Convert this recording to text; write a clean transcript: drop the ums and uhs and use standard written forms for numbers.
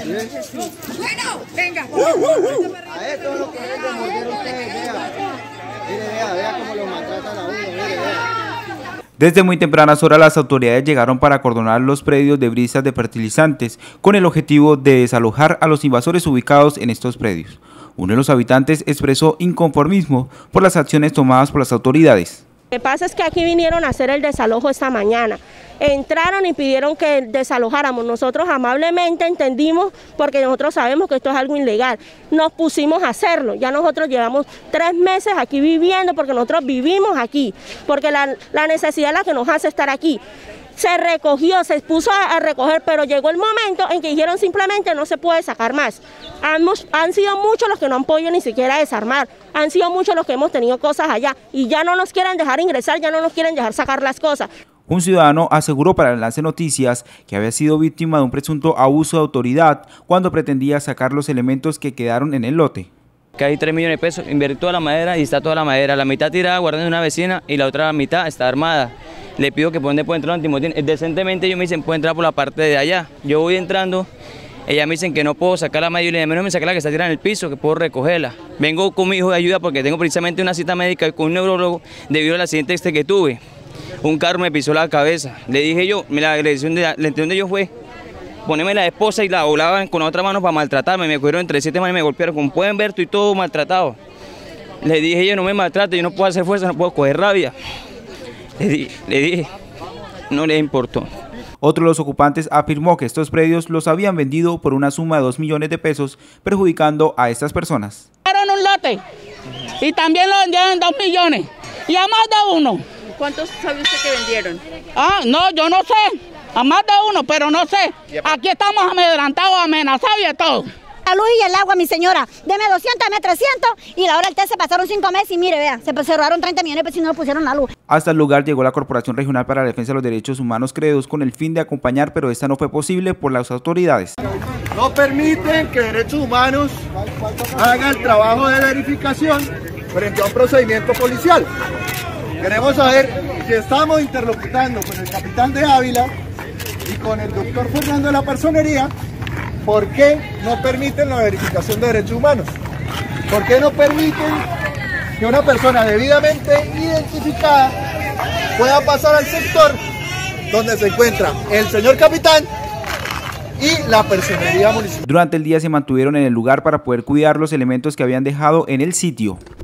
Bueno, venga. A esto lo que es de morder ustedes, vea. Mire, vea cómo lo maltratan a uno, mire, vea. Desde muy tempranas horas las autoridades llegaron para acordonar los predios de Brisas de fertilizantes con el objetivo de desalojar a los invasores ubicados en estos predios. Uno de los habitantes expresó inconformismo por las acciones tomadas por las autoridades. Lo que pasa es que aquí vinieron a hacer el desalojo esta mañana. Entraron y pidieron que desalojáramos. Nosotros amablemente entendimos, porque nosotros sabemos que esto es algo ilegal. Nos pusimos a hacerlo. Ya nosotros llevamos 3 meses aquí viviendo, porque nosotros vivimos aquí, porque la necesidad es la que nos hace estar aquí. Se recogió, se puso a recoger, pero llegó el momento en que dijeron simplemente no se puede sacar más. Han sido muchos los que no han podido ni siquiera desarmar, han sido muchos los que hemos tenido cosas allá y ya no nos quieren dejar ingresar, ya no nos quieren dejar sacar las cosas. Un ciudadano aseguró para el Enlace Noticias que había sido víctima de un presunto abuso de autoridad cuando pretendía sacar los elementos que quedaron en el lote. Que hay 3 millones de pesos, invertí toda la madera y está toda la madera, la mitad tirada guardada en una vecina y la otra mitad está armada. Le pido que por dónde puede entrar un antimotín. Decentemente ellos me dicen puede entrar por la parte de allá. Yo voy entrando, ellas me dicen que no puedo sacar la madera y le digo, menos me saca la que está tirada en el piso, que puedo recogerla. Vengo con mi hijo de ayuda porque tengo precisamente una cita médica con un neurólogo debido al accidente que tuve. Un carro me pisó la cabeza. Le dije yo, la agresión de yo fue ponerme la esposa y la volaban con la otra mano para maltratarme. Me cogieron entre 7 manos y me golpearon. Como pueden ver, estoy todo maltratado. Le dije yo, no me maltrate, yo no puedo hacer fuerza, no puedo coger rabia. Le dije, no le importó. Otro de los ocupantes afirmó que estos predios los habían vendido por una suma de 2 millones de pesos, perjudicando a estas personas. Era un lote y también lo vendieron en 2 millones y a más de uno. ¿Cuántos sabe usted que vendieron? No, yo no sé, a más de uno, pero no sé. Aquí estamos amedrentados, amenazados y de todo. La luz y el agua, mi señora, deme 200, deme 300 y la hora del té se pasaron 5 meses y mire, vea, se robaron 30 millones de pesos y no le pusieron la luz. Hasta el lugar llegó la Corporación Regional para la Defensa de los Derechos Humanos CREDOS con el fin de acompañar, pero esta no fue posible por las autoridades. No permiten que Derechos Humanos haga el trabajo de verificación frente a un procedimiento policial. Queremos saber si estamos interlocutando con el capitán de Ávila y con el doctor Fernando de la Personería. ¿Por qué no permiten la verificación de derechos humanos? ¿Por qué no permiten que una persona debidamente identificada pueda pasar al sector donde se encuentra el señor capitán y la personería municipal? Durante el día se mantuvieron en el lugar para poder cuidar los elementos que habían dejado en el sitio.